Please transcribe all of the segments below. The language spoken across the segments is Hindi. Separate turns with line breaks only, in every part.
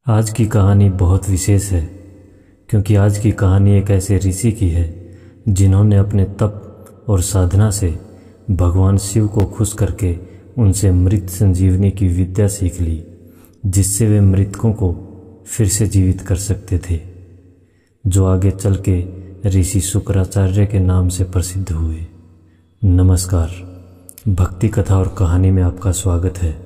आज की कहानी बहुत विशेष है क्योंकि आज की कहानी एक ऐसे ऋषि की है जिन्होंने अपने तप और साधना से भगवान शिव को खुश करके उनसे मृत संजीवनी की विद्या सीख ली, जिससे वे मृतकों को फिर से जीवित कर सकते थे, जो आगे चल के ऋषि शुक्राचार्य के नाम से प्रसिद्ध हुए। नमस्कार, भक्ति कथा और कहानी में आपका स्वागत है।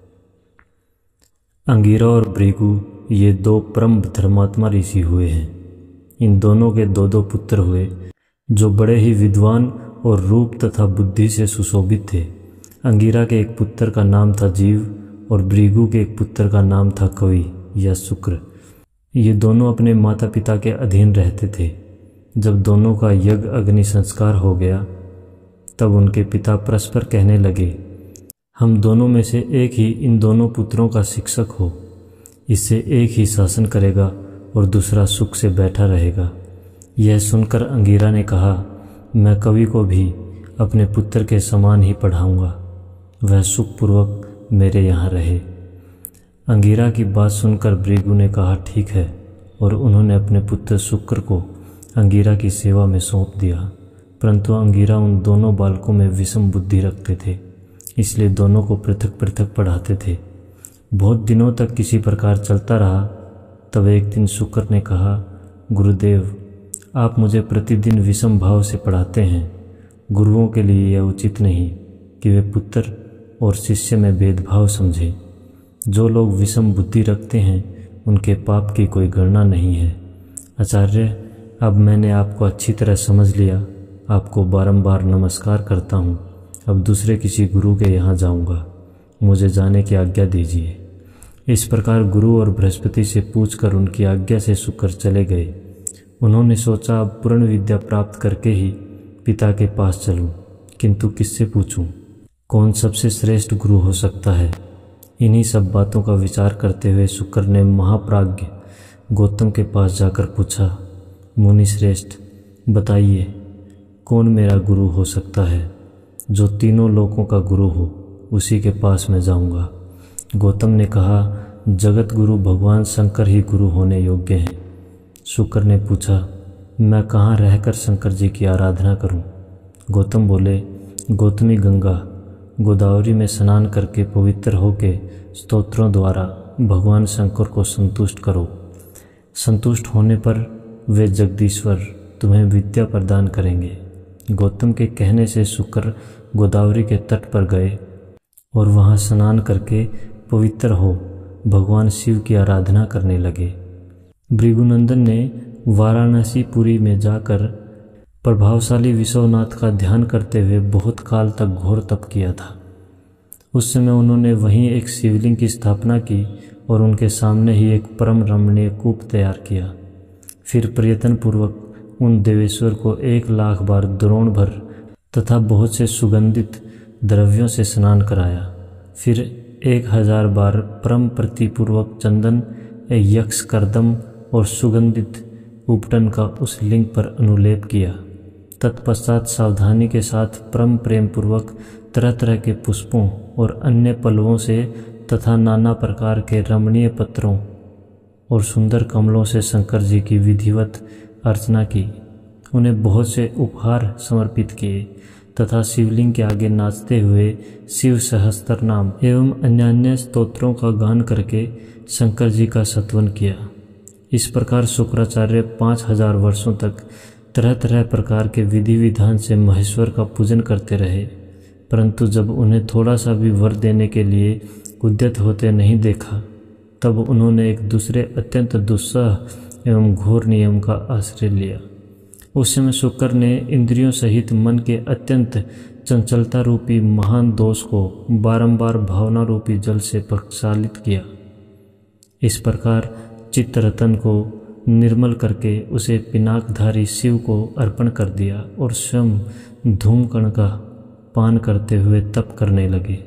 अंगिरा और भृगु ये दो परम धर्मात्मा ऋषि हुए हैं। इन दोनों के दो पुत्र हुए जो बड़े ही विद्वान और रूप तथा बुद्धि से सुशोभित थे। अंगिरा के एक पुत्र का नाम था जीव और भृगु के एक पुत्र का नाम था कवि या शुक्र। ये दोनों अपने माता पिता के अधीन रहते थे। जब दोनों का यज्ञ अग्नि संस्कार हो गया तब उनके पिता परस्पर कहने लगे, हम दोनों में से एक ही इन दोनों पुत्रों का शिक्षक हो। इससे एक ही शासन करेगा और दूसरा सुख से बैठा रहेगा। यह सुनकर अंगिरा ने कहा, मैं कवि को भी अपने पुत्र के समान ही पढ़ाऊंगा, वह सुखपूर्वक मेरे यहाँ रहे। अंगिरा की बात सुनकर भृगु ने कहा, ठीक है, और उन्होंने अपने पुत्र शुक्र को अंगिरा की सेवा में सौंप दिया। परंतु अंगिरा उन दोनों बालकों में विषम बुद्धि रखते थे, इसलिए दोनों को पृथक पृथक पढ़ाते थे। बहुत दिनों तक किसी प्रकार चलता रहा। तब एक दिन शुक्र ने कहा, गुरुदेव, आप मुझे प्रतिदिन विषम भाव से पढ़ाते हैं। गुरुओं के लिए यह उचित नहीं कि वे पुत्र और शिष्य में भेदभाव समझें। जो लोग विषम बुद्धि रखते हैं उनके पाप की कोई गणना नहीं है। आचार्य, अब मैंने आपको अच्छी तरह समझ लिया। आपको बारंबार नमस्कार करता हूँ। अब दूसरे किसी गुरु के यहाँ जाऊँगा, मुझे जाने की आज्ञा दीजिए। इस प्रकार गुरु और बृहस्पति से पूछकर उनकी आज्ञा से शुक्र चले गए। उन्होंने सोचा, अब पूर्ण विद्या प्राप्त करके ही पिता के पास चलूँ, किंतु किससे पूछूं? कौन सबसे श्रेष्ठ गुरु हो सकता है? इन्हीं सब बातों का विचार करते हुए शुक्र ने महाप्राज्ञ गौतम के पास जाकर पूछा, मुनि श्रेष्ठ, बताइए कौन मेरा गुरु हो सकता है? जो तीनों लोकों का गुरु हो उसी के पास मैं जाऊंगा। गौतम ने कहा, जगत गुरु भगवान शंकर ही गुरु होने योग्य हैं। शुक्र ने पूछा, मैं कहाँ रहकर शंकर जी की आराधना करूं? गौतम बोले, गौतमी गंगा गोदावरी में स्नान करके पवित्र होके स्तोत्रों द्वारा भगवान शंकर को संतुष्ट करो। संतुष्ट होने पर वे जगदीश्वर तुम्हें विद्या प्रदान करेंगे। गौतम के कहने से शुक्र गोदावरी के तट पर गए और वहां स्नान करके पवित्र हो भगवान शिव की आराधना करने लगे। भृगुनंदन ने वाराणसी पुरी में जाकर प्रभावशाली विश्वनाथ का ध्यान करते हुए बहुत काल तक घोर तप किया था। उस समय उन्होंने वहीं एक शिवलिंग की स्थापना की और उनके सामने ही एक परम रमणीय कूप तैयार किया। फिर प्रयत्नपूर्वक उन देवेश्वर को 1,00,000 बार द्रोण भर तथा बहुत से सुगंधित द्रव्यों से स्नान कराया। फिर 1,000 बार परम प्रीतिपूर्वक चंदन, यक्ष कर्दम और सुगंधित उपटन का उस लिंग पर अनुलेप किया। तत्पश्चात सावधानी के साथ परम प्रेम पूर्वक तरह तरह के पुष्पों और अन्य पल्लवों से तथा नाना प्रकार के रमणीय पत्रों और सुंदर कमलों से शंकर जी की विधिवत अर्चना की। उन्हें बहुत से उपहार समर्पित किए तथा शिवलिंग के आगे नाचते हुए शिव सहस्त्र नाम एवं अन्य स्तोत्रों का गान करके शंकर जी का स्तवन किया। इस प्रकार शुक्राचार्य 5,000 वर्षों तक तरह तरह प्रकार के विधि विधान से महेश्वर का पूजन करते रहे। परंतु जब उन्हें थोड़ा सा भी वर देने के लिए उद्यत होते नहीं देखा, तब उन्होंने एक दूसरे अत्यंत दुस्सह एवं घोर नियम का आश्रय लिया। उस समय शुक्र ने इंद्रियों सहित मन के अत्यंत चंचलता रूपी महान दोष को बारंबार भावना रूपी जल से प्रक्षालित किया। इस प्रकार चित्तरतन को निर्मल करके उसे पिनाकधारी शिव को अर्पण कर दिया और स्वयं धूमकण का पान करते हुए तप करने लगे।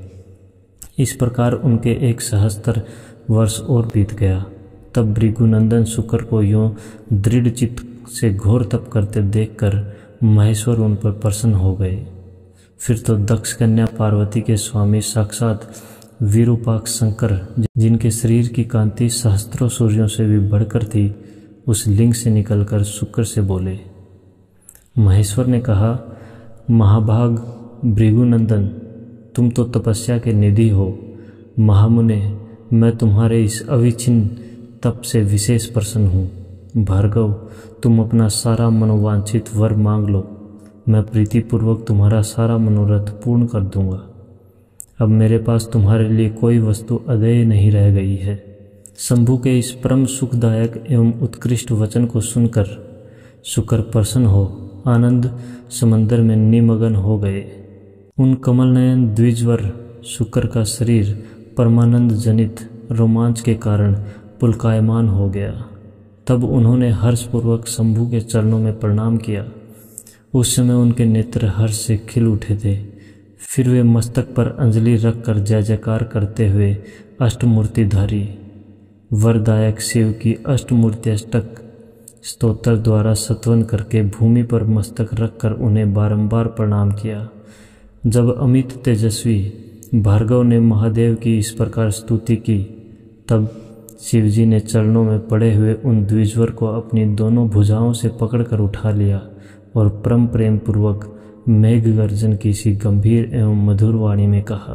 इस प्रकार उनके 1 सहस्त्र वर्ष और बीत गया। तब भृगुनंदन शुक्र को यूं दृढ़ चित्त से घोर तप करते देखकर महेश्वर उन पर प्रसन्न हो गए। फिर तो दक्ष कन्या पार्वती के स्वामी साक्षात विरूपाक्ष शंकर, जिनके शरीर की कांति सहस्त्रों सूर्यों से भी बढ़कर थी, उस लिंग से निकलकर शुक्र से बोले। महेश्वर ने कहा, महाभाग भृगुनंदन, तुम तो तपस्या के निधि हो। महामुने, मैं तुम्हारे इस अविच्छिन्न तप से विशेष प्रसन्न हूँ। भार्गव, तुम अपना सारा मनोवांछित वर मांग लो, मैं प्रीतिपूर्वक तुम्हारा सारा मनोरथ पूर्ण कर दूंगा। अब मेरे पास तुम्हारे लिए कोई वस्तु अदेय नहीं रह गई है। शंभु के इस परम सुखदायक एवं उत्कृष्ट वचन को सुनकर शुक्र प्रसन्न हो आनंद समंदर में निमग्न हो गए। उन कमलनयन द्विजवर शुक्र का शरीर परमानंद जनित रोमांच के कारण पुलकायमान हो गया। तब उन्होंने हर्षपूर्वक शंभु के चरणों में प्रणाम किया। उस समय उनके नेत्र हर्ष से खिल उठे थे। फिर वे मस्तक पर अंजलि रखकर जय जयकार करते हुए अष्टमूर्तिधारी वरदायक शिव की अष्टमूर्त्यष्टक स्तोत्र द्वारा स्तवन करके भूमि पर मस्तक रखकर उन्हें बारंबार प्रणाम किया। जब अमित तेजस्वी भार्गव ने महादेव की इस प्रकार स्तुति की, तब शिवजी ने चरणों में पड़े हुए उन द्विजवर को अपनी दोनों भुजाओं से पकड़कर उठा लिया और परम प्रेम पूर्वक मेघ गर्जन की सी गंभीर एवं मधुर वाणी में कहा,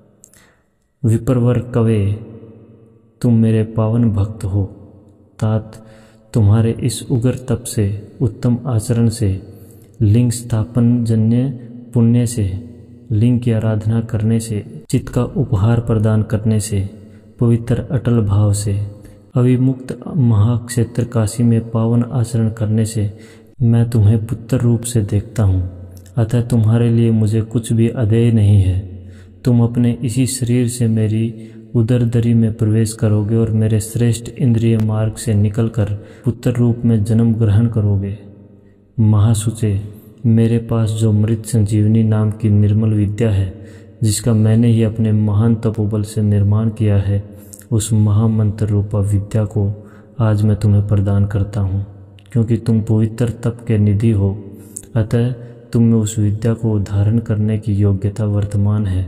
विप्रवर कवे, तुम मेरे पावन भक्त हो। तात, तुम्हारे इस उग्र तप से, उत्तम आचरण से, लिंग स्थापन जन्य पुण्य से, लिंग की आराधना करने से, चित्त का उपहार प्रदान करने से, पवित्र अटल भाव से, अविमुक्त महाक्षेत्र काशी में पावन आचरण करने से मैं तुम्हें पुत्र रूप से देखता हूँ। अतः तुम्हारे लिए मुझे कुछ भी अदेय नहीं है। तुम अपने इसी शरीर से मेरी उदरदरी में प्रवेश करोगे और मेरे श्रेष्ठ इंद्रिय मार्ग से निकलकर पुत्र रूप में जन्म ग्रहण करोगे। महासुचे, मेरे पास जो मृत संजीवनी नाम की निर्मल विद्या है, जिसका मैंने ही अपने महान तपोबल से निर्माण किया है, उस महामंत्र रूपा विद्या को आज मैं तुम्हें प्रदान करता हूँ। क्योंकि तुम पवित्र तप के निधि हो, अतः तुम में उस विद्या को धारण करने की योग्यता वर्तमान है।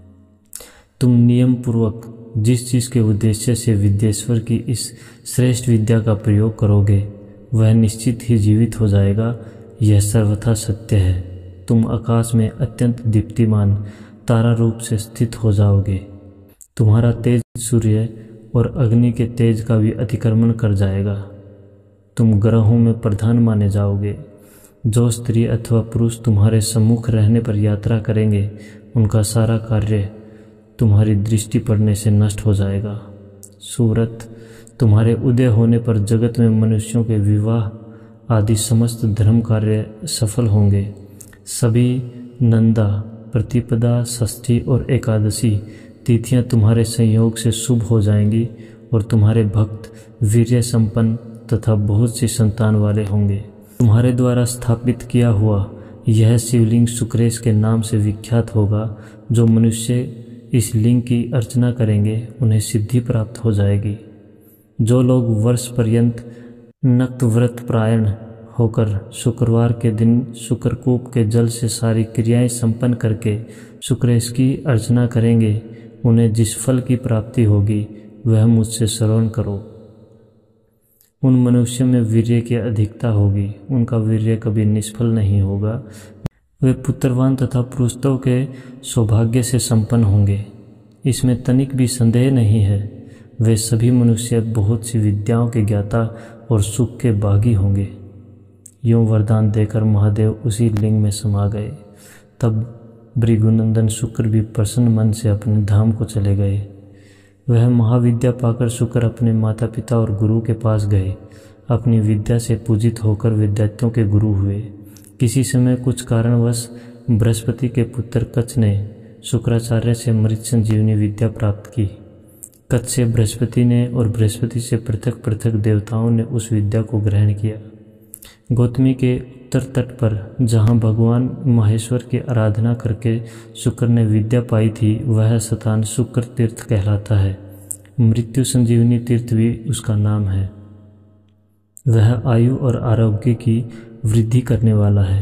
तुम नियम पूर्वक जिस चीज़ के उद्देश्य से विद्येश्वर की इस श्रेष्ठ विद्या का प्रयोग करोगे, वह निश्चित ही जीवित हो जाएगा। यह सर्वथा सत्य है। तुम आकाश में अत्यंत दीप्तिमान तारा रूप से स्थित हो जाओगे। तुम्हारा तेज सूर्य और अग्नि के तेज का भी अतिक्रमण कर जाएगा। तुम ग्रहों में प्रधान माने जाओगे। जो स्त्री अथवा पुरुष तुम्हारे सम्मुख रहने पर यात्रा करेंगे, उनका सारा कार्य तुम्हारी दृष्टि पड़ने से नष्ट हो जाएगा। सूरत, तुम्हारे उदय होने पर जगत में मनुष्यों के विवाह आदि समस्त धर्म कार्य सफल होंगे। सभी नंदा, प्रतिपदा, षष्ठी और एकादशी तिथियां तुम्हारे संयोग से शुभ हो जाएंगी और तुम्हारे भक्त वीर्य संपन्न तथा बहुत सी संतान वाले होंगे। तुम्हारे द्वारा स्थापित किया हुआ यह शिवलिंग शुक्रेश के नाम से विख्यात होगा। जो मनुष्य इस लिंग की अर्चना करेंगे, उन्हें सिद्धि प्राप्त हो जाएगी। जो लोग वर्ष पर्यंत नक्त व्रत प्रायण होकर शुक्रवार के दिन शुक्रकूप के जल से सारी क्रियाएं संपन्न करके शुक्रेश की अर्चना करेंगे, उन्हें जिस फल की प्राप्ति होगी वह मुझसे श्रवण करो। उन मनुष्यों में वीर्य की अधिकता होगी, उनका वीर्य कभी निष्फल नहीं होगा। वे पुत्रवान तथा पुरुषों के सौभाग्य से संपन्न होंगे, इसमें तनिक भी संदेह नहीं है। वे सभी मनुष्य बहुत सी विद्याओं के ज्ञाता और सुख के बागी होंगे। यूं वरदान देकर महादेव उसी लिंग में समा गए। तब भृगुनंदन शुक्र भी प्रसन्न मन से अपने धाम को चले गए। वह महाविद्या पाकर शुक्र अपने माता पिता और गुरु के पास गए। अपनी विद्या से पूजित होकर विद्यार्थियों के गुरु हुए। किसी समय कुछ कारणवश बृहस्पति के पुत्र कच्छ ने शुक्राचार्य से मृत संजीवनी विद्या प्राप्त की। कच्छ से बृहस्पति ने और बृहस्पति से पृथक पृथक देवताओं ने उस विद्या को ग्रहण किया। गौतमी के उत्तर तट पर जहाँ भगवान महेश्वर की आराधना करके शुक्र ने विद्या पाई थी, वह स्थान शुक्र तीर्थ कहलाता है। मृत्यु संजीवनी तीर्थ भी उसका नाम है। वह आयु और आरोग्य की वृद्धि करने वाला है।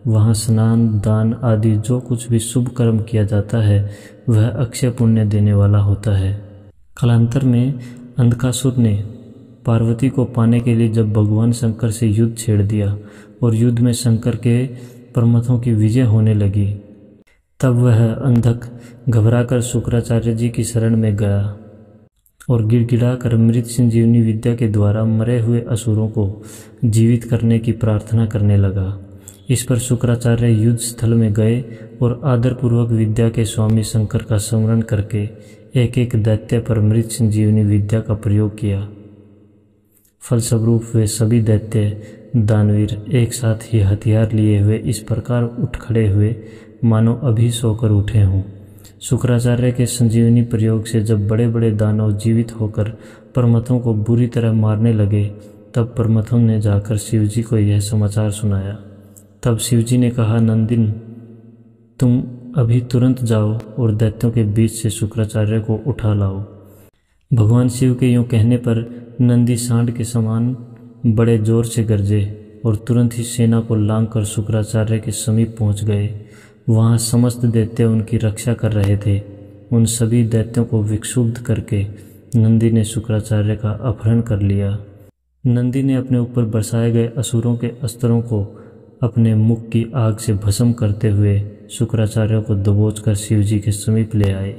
वहाँ स्नान, दान आदि जो कुछ भी शुभ कर्म किया जाता है वह अक्षय पुण्य देने वाला होता है। कालांतर में अंधकासुर ने पार्वती को पाने के लिए जब भगवान शंकर से युद्ध छेड़ दिया और युद्ध में शंकर के प्रमथों की विजय होने लगी, तब वह अंधक घबराकर शुक्राचार्य जी की शरण में गया और गिड़गिड़ाकर मृत संजीवनी विद्या के द्वारा मरे हुए असुरों को जीवित करने की प्रार्थना करने लगा। इस पर शुक्राचार्य युद्ध स्थल में गए और आदरपूर्वक विद्या के स्वामी शंकर का स्मरण करके एक एक दैत्य पर मृत संजीवनी विद्या का प्रयोग किया। फलस्वरूप वे सभी दैत्य दानवीर एक साथ ही हथियार लिए हुए इस प्रकार उठ खड़े हुए मानो अभी सोकर उठे हों। शुक्राचार्य के संजीवनी प्रयोग से जब बड़े बड़े दानव जीवित होकर प्रमथों को बुरी तरह मारने लगे, तब प्रमथों ने जाकर शिवजी को यह समाचार सुनाया। तब शिवजी ने कहा, नंदिन, तुम अभी तुरंत जाओ और दैत्यों के बीच से शुक्राचार्य को उठा लाओ। भगवान शिव के यूँ कहने पर नंदी सांड के समान बड़े जोर से गरजे और तुरंत ही सेना को लांग कर शुक्राचार्य के समीप पहुंच गए। वहां समस्त दैत्य उनकी रक्षा कर रहे थे। उन सभी दैत्यों को विक्षुब्ध करके नंदी ने शुक्राचार्य का अपहरण कर लिया। नंदी ने अपने ऊपर बरसाए गए असुरों के अस्त्रों को अपने मुख की आग से भस्म करते हुए शुक्राचार्य को दबोचकर शिवजी के समीप ले आए।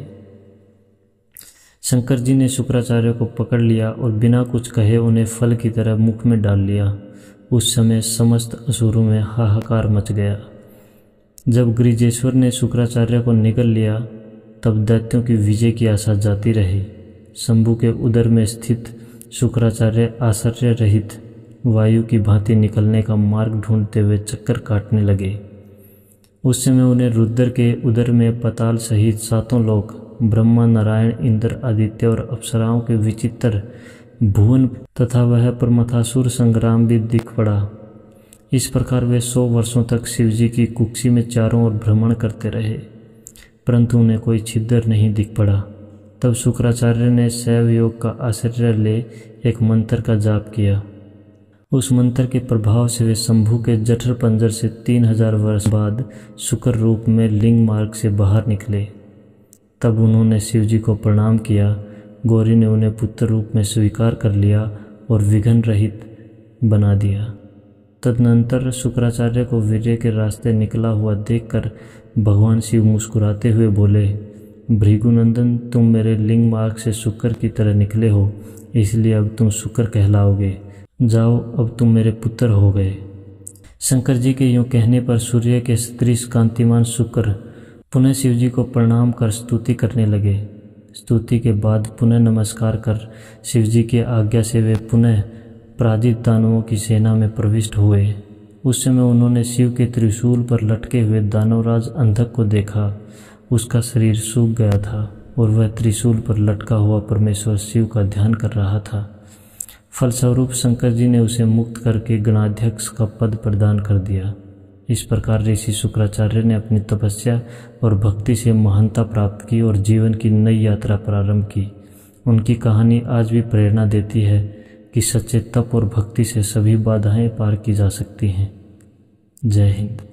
शंकर जी ने शुक्राचार्य को पकड़ लिया और बिना कुछ कहे उन्हें फल की तरह मुख में डाल लिया। उस समय समस्त असुरों में हाहाकार मच गया। जब गिरिजेश्वर ने शुक्राचार्य को निगल लिया, तब दैत्यों की विजय की आशा जाती रही। शंभु के उदर में स्थित शुक्राचार्य आश्चर्य रहित वायु की भांति निकलने का मार्ग ढूंढते हुए चक्कर काटने लगे। उस समय उन्हें रुद्र के उदर में पाताल सहित सातों लोक, ब्रह्मा, नारायण, इंद्र, आदित्य और अप्सराओं के विचित्र भुवन तथा वह प्रमथासुर संग्राम भी दिख पड़ा। इस प्रकार वे 100 वर्षों तक शिवजी की कुक्षी में चारों ओर भ्रमण करते रहे, परंतु उन्हें कोई छिद्र नहीं दिख पड़ा। तब शुक्राचार्य ने शैव योग का आश्रय ले एक मंत्र का जाप किया। उस मंत्र के प्रभाव से वे शंभु के जठर पंजर से 3000 वर्ष बाद शुक्र रूप में लिंग मार्ग से बाहर निकले। तब उन्होंने शिवजी को प्रणाम किया। गौरी ने उन्हें पुत्र रूप में स्वीकार कर लिया और विघ्न रहित बना दिया। तदनंतर शुक्राचार्य को वीर्य के रास्ते निकला हुआ देखकर भगवान शिव मुस्कुराते हुए बोले, भृगुनंदन, तुम मेरे लिंग मार्ग से शुक्र की तरह निकले हो, इसलिए अब तुम शुक्र कहलाओगे। जाओ, अब तुम मेरे पुत्र हो गए। शंकर जी के यूँ कहने पर सूर्य के सदृश कांतिमान शुक्र पुनः शिवजी को प्रणाम कर स्तुति करने लगे। स्तुति के बाद पुनः नमस्कार कर शिवजी की आज्ञा से वे पुनः पराजित दानवों की सेना में प्रविष्ट हुए। उस समय उन्होंने शिव के त्रिशूल पर लटके हुए दानवराज अंधक को देखा। उसका शरीर सूख गया था और वह त्रिशूल पर लटका हुआ परमेश्वर शिव का ध्यान कर रहा था। फलस्वरूप शंकर जी ने उसे मुक्त करके गणाध्यक्ष का पद प्रदान कर दिया। इस प्रकार ऋषि शुक्राचार्य ने अपनी तपस्या और भक्ति से महानता प्राप्त की और जीवन की नई यात्रा प्रारंभ की। उनकी कहानी आज भी प्रेरणा देती है कि सच्चे तप और भक्ति से सभी बाधाएं पार की जा सकती हैं। जय हिंद।